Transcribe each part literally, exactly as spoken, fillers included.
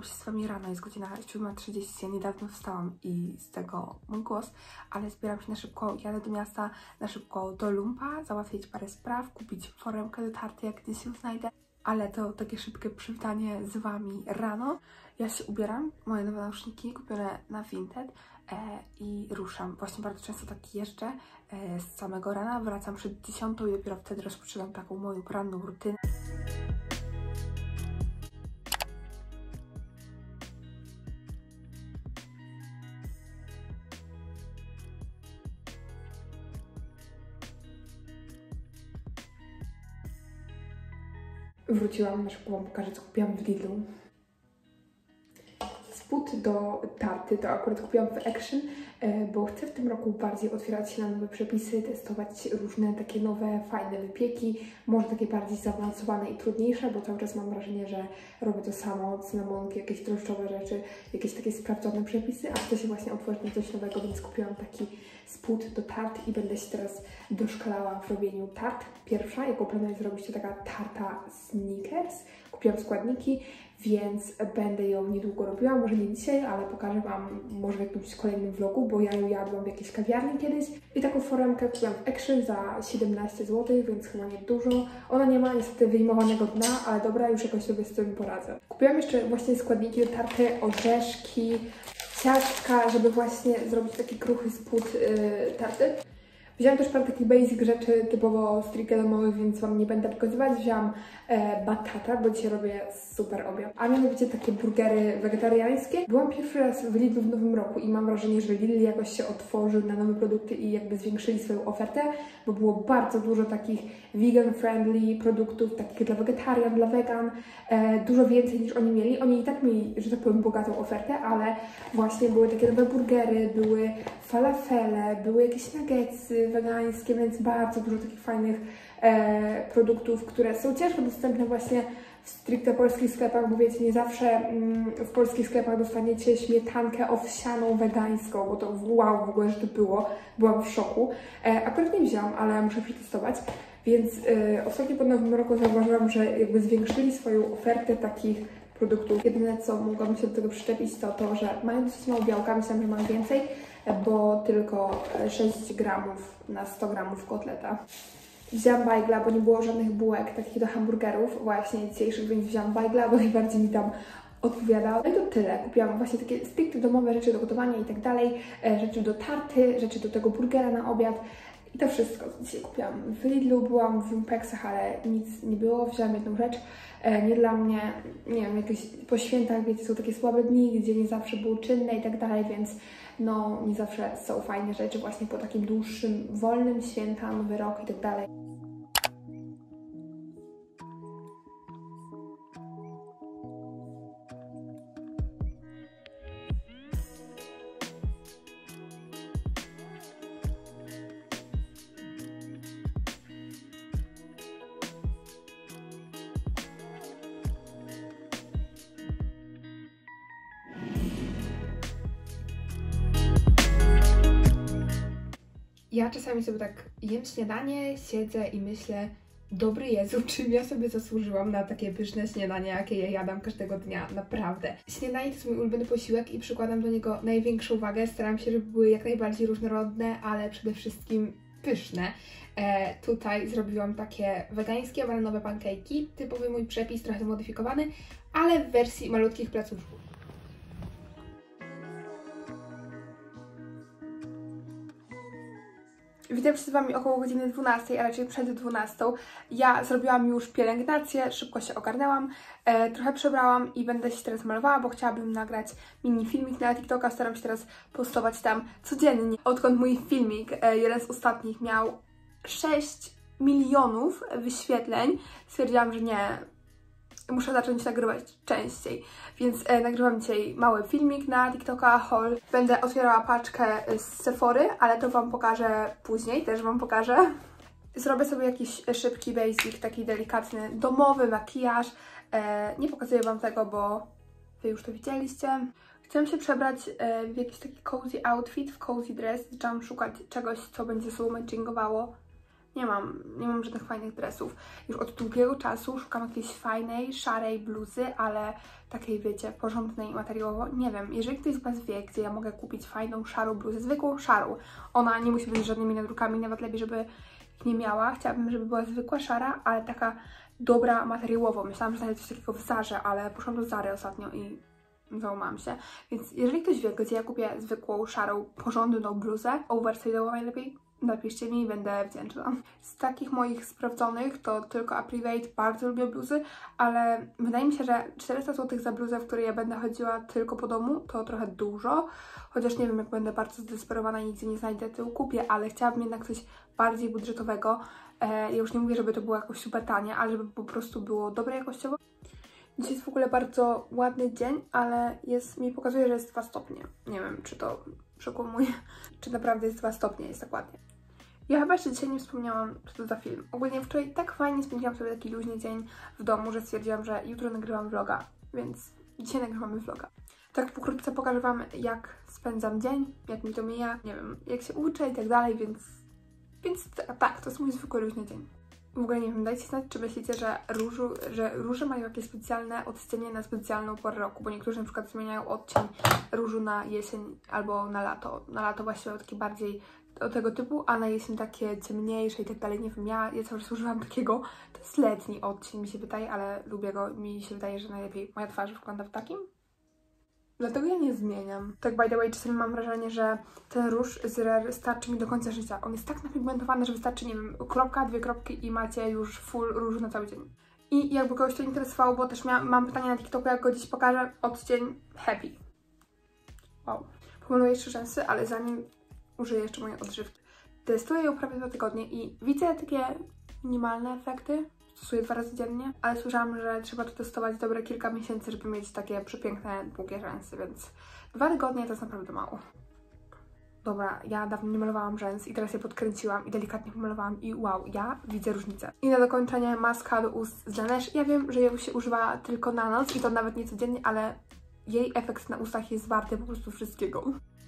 się z Wami rano, jest godzina siódma trzydzieści, ja niedawno wstałam i z tego mój głos, ale zbieram się na szybko, jadę do miasta, na szybko do Lumpa, załatwić parę spraw, kupić foremkę do tarty, jak gdzieś ją znajdę, ale to takie szybkie przywitanie z Wami rano. Ja się ubieram, moje nowe nauszniki kupione na Vinted e, i ruszam. Właśnie bardzo często tak jeżdżę e, z samego rana, wracam przed dziesiątą i dopiero wtedy rozpoczynam taką moją poranną rutynę. Wróciłam, na szybko Wam pokażę, co kupiłam w Lidlu. Spód do tarty to akurat kupiłam w Action, bo chcę w tym roku bardziej otwierać się na nowe przepisy, testować różne takie nowe, fajne wypieki, może takie bardziej zaawansowane i trudniejsze, bo cały czas mam wrażenie, że robię to samo, cynamonki, jakieś drożdżowe rzeczy, jakieś takie sprawdzone przepisy, a chcę się właśnie otworzyć na coś nowego, więc kupiłam taki spód do tart i będę się teraz doszkalała w robieniu tart. Pierwsza, jaką planuję zrobić, to taka tarta Snickers. Kupiłam składniki, więc będę ją niedługo robiła, może nie dzisiaj, ale pokażę Wam może w jakimś kolejnym vlogu, bo ja ją jadłam w jakiejś kawiarni kiedyś. I taką foremkę kupiłam w Action za siedemnaście złotych, więc chyba nie dużo. Ona nie ma niestety wyjmowanego dna, ale dobra, już jakoś sobie z tym poradzę. Kupiłam jeszcze właśnie składniki do tarty, orzeszki, ciastka, żeby właśnie zrobić taki kruchy spód yy, tarty. Wziąłam też parę takich basic rzeczy typowo stricte domowych, więc Wam nie będę pokazywać. Wziąłam e, batata, bo dzisiaj robię super obiad. A mianowicie takie burgery wegetariańskie. Byłam pierwszy raz w Lidlu w nowym roku i mam wrażenie, że Lidl jakoś się otworzył na nowe produkty i jakby zwiększyli swoją ofertę, bo było bardzo dużo takich vegan-friendly produktów, takich dla wegetarian, dla wegan. E, dużo więcej niż oni mieli. Oni i tak mieli, że tak powiem, bogatą ofertę, ale właśnie były takie nowe burgery, były falafele, były jakieś nuggetsy wegańskie, więc bardzo dużo takich fajnych e, produktów, które są ciężko dostępne właśnie w stricte polskich sklepach, bo wiecie, nie zawsze mm, w polskich sklepach dostaniecie śmietankę owsianą wegańską, bo to wow w ogóle, że to było, byłam w szoku. E, akurat nie wzięłam, ale muszę przetestować, więc e, ostatnio po nowym roku zauważyłam, że jakby zwiększyli swoją ofertę takich produktów. Jedyne, co mogłabym się do tego przyczepić, to to, że mają dosyć mało białka, myślałam, że mają więcej, bo tylko sześć gramów na sto gramów kotleta. Wzięłam bajgla, bo nie było żadnych bułek takich do hamburgerów właśnie dzisiejszych, więc wzięłam bajgla, bo najbardziej mi tam odpowiadał. No i to tyle. Kupiłam właśnie takie stricte domowe rzeczy do gotowania i tak dalej, rzeczy do tarty, rzeczy do tego burgera na obiad. I to wszystko, co dzisiaj kupiłam w Lidlu, byłam w Lumpeksach, ale nic nie było. Wzięłam jedną rzecz, nie dla mnie, nie wiem, jakieś po świętach, wiecie, są takie słabe dni, gdzie nie zawsze było czynne i tak dalej, więc no nie zawsze są fajne rzeczy właśnie po takim dłuższym, wolnym święta, nowy rok i tak dalej. Ja czasami sobie tak jem śniadanie, siedzę i myślę, dobry Jezu, czym ja sobie zasłużyłam na takie pyszne śniadanie, jakie ja jadam każdego dnia, naprawdę. Śniadanie to jest mój ulubiony posiłek i przykładam do niego największą wagę, staram się, żeby były jak najbardziej różnorodne, ale przede wszystkim pyszne. E, tutaj zrobiłam takie wegańskie, bananowe pancake'i, typowy mój przepis, trochę zmodyfikowany, ale w wersji malutkich placuszków. Witam się z Wami około godziny dwunastej, a raczej przed dwunastą. Ja zrobiłam już pielęgnację, szybko się ogarnęłam, e, trochę przebrałam i będę się teraz malowała, bo chciałabym nagrać mini filmik na TikToka. Staram się teraz postować tam codziennie. Odkąd mój filmik, e, jeden z ostatnich, miał sześć milionów wyświetleń, stwierdziłam, że nie, muszę zacząć nagrywać częściej, więc e, nagrywam dzisiaj mały filmik na TikToka, haul. Będę otwierała paczkę z Sephory, ale to Wam pokażę później, też Wam pokażę. Zrobię sobie jakiś szybki basic, taki delikatny, domowy makijaż. E, nie pokazuję Wam tego, bo Wy już to widzieliście. Chciałam się przebrać e, w jakiś taki cozy outfit, w cozy dress. Zaczęłam szukać czegoś, co będzie ze sobą matchingowało. Nie mam, nie mam żadnych fajnych dresów. Już od długiego czasu szukam jakiejś fajnej, szarej bluzy, ale takiej, wiecie, porządnej materiałowo. Nie wiem, jeżeli ktoś z Was wie, gdzie ja mogę kupić fajną, szarą bluzę, zwykłą, szarą. Ona nie musi być z żadnymi nadrukami, nawet lepiej, żeby ich nie miała. Chciałabym, żeby była zwykła, szara, ale taka dobra materiałowo. Myślałam, że znajdę coś takiego w Zarze, ale poszłam do Zary ostatnio i załamałam się. Więc jeżeli ktoś wie, gdzie ja kupię zwykłą, szarą, porządną bluzę, oversize'ową najlepiej, napiszcie mi i będę wdzięczna. Z takich moich sprawdzonych to tylko Aprivate, bardzo lubię bluzy, ale wydaje mi się, że czterysta złotych za bluzę, w której ja będę chodziła tylko po domu, to trochę dużo. Chociaż nie wiem, jak będę bardzo zdesperowana i nigdzie nie znajdę, to kupię, ale chciałabym jednak coś bardziej budżetowego. E, ja już nie mówię, żeby to było jakoś super tanie, ale żeby po prostu było dobre jakościowo. Dzisiaj jest w ogóle bardzo ładny dzień, ale jest, mi pokazuje, że jest dwa stopnie. Nie wiem, czy to przekłamuje, czy naprawdę jest dwa stopnie, jest tak ładnie. Ja chyba jeszcze dzisiaj nie wspomniałam, co to za film. Ogólnie wczoraj tak fajnie spędziłam sobie taki luźny dzień w domu, że stwierdziłam, że jutro nagrywam vloga, więc dzisiaj nagrywamy vloga. Tak pokrótce pokażę Wam, jak spędzam dzień, jak mi to mija, nie wiem, jak się uczę i tak dalej, więc, więc tak, to jest mój zwykły luźny dzień. W ogóle nie wiem, dajcie znać, czy myślicie, że, różu, że róże mają jakieś specjalne odcienie na specjalną porę roku, bo niektórzy na przykład zmieniają odcień różu na jesień albo na lato. Na lato właśnie mają takie bardziej o tego typu, a na jesień takie ciemniejsze i tak dalej. Nie wiem, ja, ja cały czas używam takiego, to jest letni odcień, mi się wydaje, ale lubię go, mi się wydaje, że najlepiej moja twarz wygląda w takim. Dlatego ja nie zmieniam. Tak by the way, czasami mam wrażenie, że ten róż z Rare starczy mi do końca życia. On jest tak napigmentowany, że wystarczy, nie wiem, kropka, dwie kropki i macie już full róż na cały dzień. I jakby kogoś to interesowało, bo też miałam, mam pytanie na TikToku, jak go dziś pokażę, odcień Happy. Wow. Pomaluję jeszcze rzęsy, ale zanim użyję jeszcze mojej odżywki. Testuję ją prawie dwa tygodnie i widzę takie minimalne efekty. Stosuję dwa razy dziennie, ale słyszałam, że trzeba to testować dobre kilka miesięcy, żeby mieć takie przepiękne, długie rzęsy, więc dwa tygodnie to jest naprawdę mało. Dobra, ja dawno nie malowałam rzęs i teraz je podkręciłam i delikatnie pomalowałam i wow, ja widzę różnicę. I na dokończenie maska do ust z Laneige. Ja wiem, że ją się używa tylko na noc i to nawet nie codziennie, ale jej efekt na ustach jest warty po prostu wszystkiego.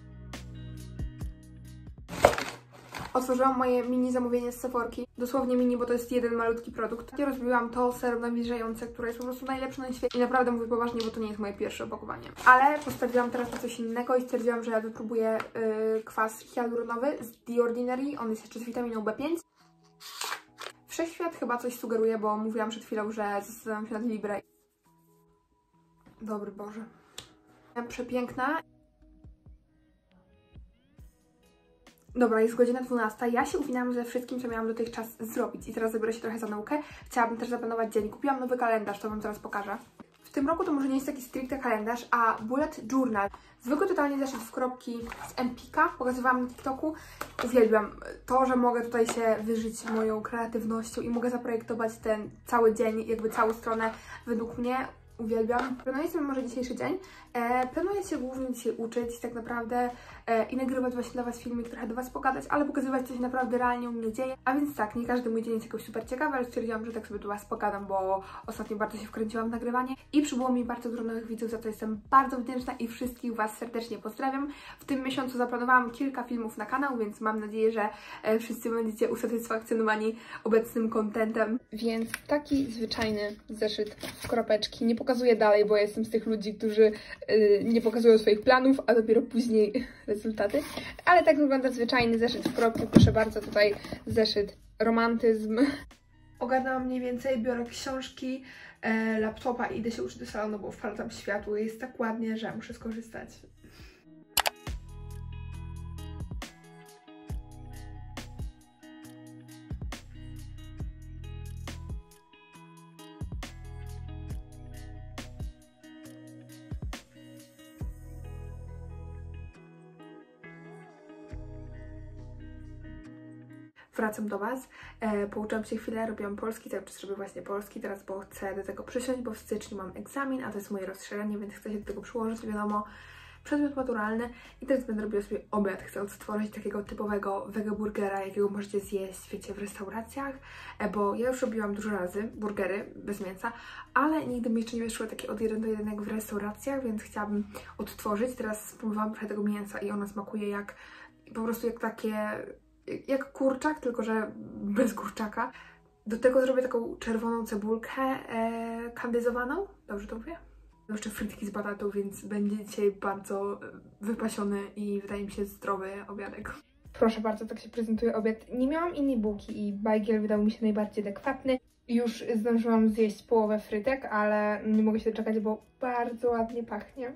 Otworzyłam moje mini zamówienie z Sephorki. Dosłownie mini, bo to jest jeden malutki produkt. Ja rozbiłam to serum nawilżające, które jest po prostu najlepsze na świecie. I naprawdę mówię poważnie, bo to nie jest moje pierwsze opakowanie. Ale postawiłam teraz na coś innego i stwierdziłam, że ja wypróbuję yy, kwas hialuronowy z The Ordinary. On jest jeszcze z witaminą B pięć. Wszechświat chyba coś sugeruje, bo mówiłam przed chwilą, że zdecydowałam się na Libre. Dobry Boże. Przepiękna. Dobra, jest godzina dwunasta. Ja się uwinęłam ze wszystkim, co miałam dotychczas zrobić i teraz zabiorę się trochę za naukę. Chciałabym też zaplanować dzień. Kupiłam nowy kalendarz, to Wam zaraz pokażę. W tym roku to może nie jest taki stricte kalendarz, a bullet journal. Zwykły totalnie zeszyt w kropki z Empika. Pokazywałam na TikToku. Uwielbiam to, że mogę tutaj się wyżyć moją kreatywnością i mogę zaprojektować ten cały dzień, jakby całą stronę według mnie. Uwielbiam. Planuję sobie może dzisiejszy dzień. E, planuję się głównie dzisiaj uczyć tak naprawdę e, i nagrywać właśnie dla Was filmik, trochę do Was pogadać, ale pokazywać coś naprawdę realnie u mnie dzieje. A więc tak, nie każdy mój dzień jest jakoś super ciekawy, ale stwierdziłam, że tak sobie do Was pogadam, bo ostatnio bardzo się wkręciłam w nagrywanie i przybyło mi bardzo dużo nowych widzów, za co jestem bardzo wdzięczna i wszystkich Was serdecznie pozdrawiam. W tym miesiącu zaplanowałam kilka filmów na kanał, więc mam nadzieję, że e, wszyscy będziecie usatysfakcjonowani obecnym contentem. Więc taki zwyczajny zeszyt w kropeczki. Nie pokazuję dalej, bo ja jestem z tych ludzi, którzy yy, nie pokazują swoich planów, a dopiero później rezultaty. Ale tak wygląda zwyczajny zeszyt w kropki. Proszę bardzo, tutaj zeszyt romantyzm. Ogarnęłam mniej więcej, biorę książki, e, laptopa i idę się uczyć do salonu, bo wpada tam światło i jest tak ładnie, że muszę skorzystać. Wracam do Was, e, pouczyłam się chwilę, robiłam polski, cały czas robię właśnie polski teraz, bo chcę do tego przysiąść, bo w styczniu mam egzamin, a to jest moje rozszerzenie, więc chcę się do tego przyłożyć, wiadomo, przedmiot maturalny i teraz będę robiła sobie obiad. Chcę odtworzyć takiego typowego wegaburgera, jakiego możecie zjeść, wiecie, w restauracjach, e, bo ja już robiłam dużo razy burgery bez mięsa, ale nigdy mi jeszcze nie wyszły takie od jeden do jeden jak w restauracjach, więc chciałabym odtworzyć. Teraz spróbowałam trochę tego mięsa i ono smakuje jak, po prostu jak takie jak kurczak, tylko że bez kurczaka. Do tego zrobię taką czerwoną cebulkę e, kandyzowaną. Dobrze to mówię? Jeszcze frytki z batatą, więc będzie dzisiaj bardzo wypasiony i wydaje mi się zdrowy obiadek. Proszę bardzo, tak się prezentuje obiad. Nie miałam innej bułki i bajgiel wydał mi się najbardziej adekwatny. Już zdążyłam zjeść połowę frytek, ale nie mogę się doczekać, bo bardzo ładnie pachnie.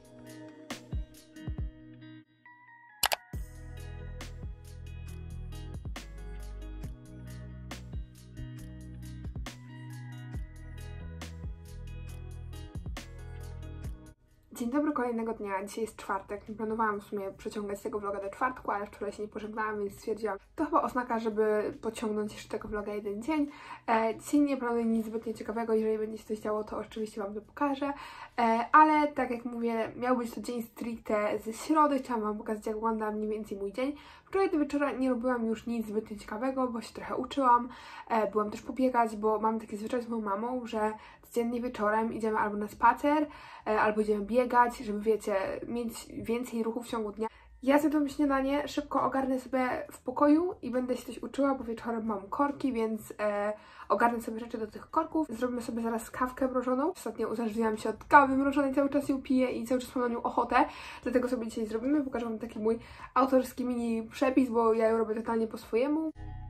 Dzień dobry kolejnego dnia, dzisiaj jest czwartek, nie planowałam w sumie przeciągać tego vloga do czwartku, ale wczoraj się nie pożegnałam, więc stwierdziłam, to chyba oznaka, żeby pociągnąć jeszcze tego vloga jeden dzień. E, dzisiaj nie planuję nic zbytnio ciekawego, jeżeli będzie się coś działo, to oczywiście Wam to pokażę, e, ale tak jak mówię, miał być to dzień stricte ze środy, chciałam Wam pokazać, jak wygląda mniej więcej mój dzień. Wczoraj do wieczora nie robiłam już nic zbytnio ciekawego, bo się trochę uczyłam, e, byłam też pobiegać, bo mam taki zwyczaj z moją mamą, że codziennie wieczorem idziemy albo na spacer, e, albo idziemy biegać, żeby wiecie, mieć więcej ruchu w ciągu dnia. Ja zjadłam śniadanie, szybko ogarnę sobie w pokoju i będę się coś uczyła, bo wieczorem mam korki, więc e, ogarnę sobie rzeczy do tych korków. Zrobimy sobie zaraz kawkę mrożoną. Ostatnio uzależniłam się od kawy mrożonej, cały czas ją piję i cały czas mam na nią ochotę, dlatego sobie dzisiaj zrobimy. Pokażę Wam taki mój autorski mini przepis, bo ja ją robię totalnie po swojemu.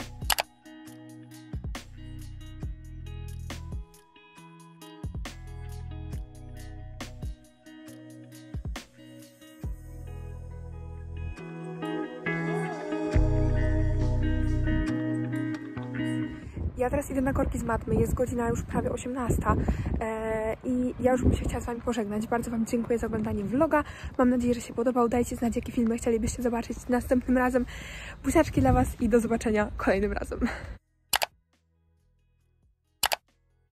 Ja teraz idę na korki z matmy, jest godzina już prawie osiemnasta eee, i ja już bym się chciała z Wami pożegnać. Bardzo Wam dziękuję za oglądanie vloga. Mam nadzieję, że się podobał. Dajcie znać, jakie filmy chcielibyście zobaczyć następnym razem. Buziaczki dla Was i do zobaczenia kolejnym razem.